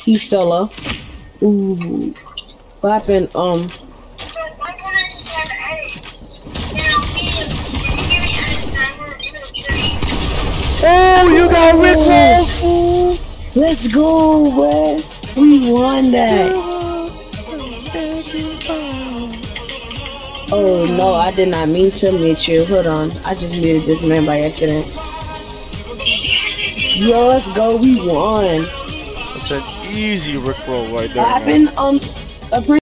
He's solo. Ooh. What happened? Why can't I just have edits? You know, when you give me edits, I want to do the tree. Oh, you got rickrolled, fool! Let's go, boy. We won that. Oh no, I did not mean to mute you. Hold on. I just muted this man by accident. Yo, let's go. We won. That's an easy rickroll right there. What happened?